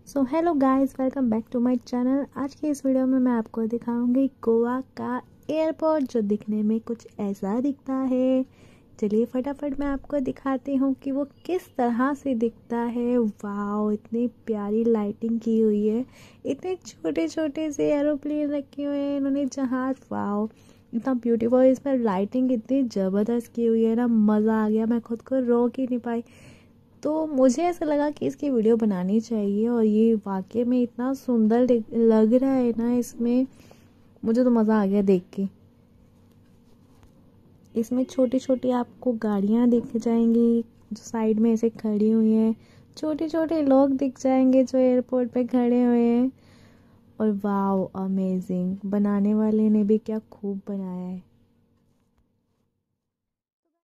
So hello guys, welcome back to my channel. आज की इस वीडियो में मैं आपको दिखाऊंगी गोवा का एयरपोर्ट जो दिखने में कुछ ऐसा दिखता है। चलिए फटाफट मैं आपको दिखाती हूँ कि वो किस तरह से दिखता है। वाओ, इतनी प्यारी लाइटिंग की हुई है, इतने छोटे छोटे से एरोप्लेन रखे हुए हैं इन्होंने, जहाज। वाओ, इतना ब्यूटीफुल, इस पर लाइटिंग इतनी ज़बरदस्त की हुई है ना, मज़ा आ गया, मैं खुद को रोक ही नहीं पाई। तो मुझे ऐसा लगा कि इसकी वीडियो बनानी चाहिए, और ये वाकई में इतना सुंदर लग रहा है ना इसमें, मुझे तो मज़ा आ गया देख के। इसमें छोटी छोटी आपको गाड़ियाँ दिख जाएंगी जो साइड में ऐसे खड़ी हुई हैं, छोटे छोटे लोग दिख जाएंगे जो एयरपोर्ट पे खड़े हुए हैं। और वाओ, अमेजिंग, बनाने वाले ने भी क्या खूब बनाया है।